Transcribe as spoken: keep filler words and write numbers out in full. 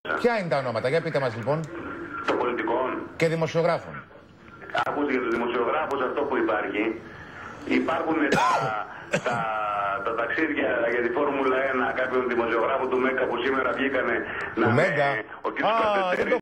Ποια είναι τα ονόματα, για πείτε μας λοιπόν. Των πολιτικών. Και δημοσιογράφων. Ακούστε για τους δημοσιογράφους αυτό που υπάρχει. Υπάρχουν τα, τα, τα ταξίδια για τη Φόρμουλα ένα κάποιων δημοσιογράφων του Μέγκα που σήμερα βγήκανε να... Του Μέγκα. Ο κ.